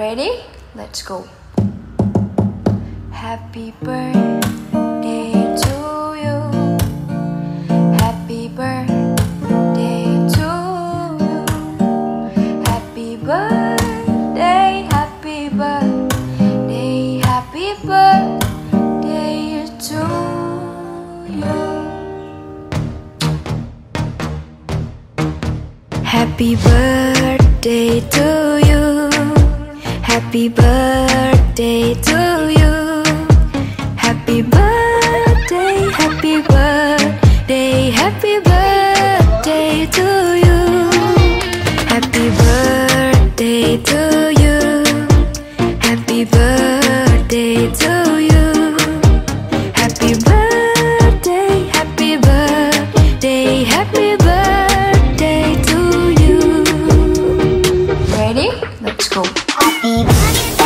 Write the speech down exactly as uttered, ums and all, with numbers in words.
Ready? Let's go. Happy birthday to you. Happy birthday to you. Happy birthday, happy birthday, happy birthday to you. Happy birthday to you. Happy birthday to you. Happy birthday, happy birthday, happy birthday to you. Happy birthday to you. Happy birthday to you. Happy birthday, happy birthday, happy birthday to you. Ready? Let's go. Happy birthday.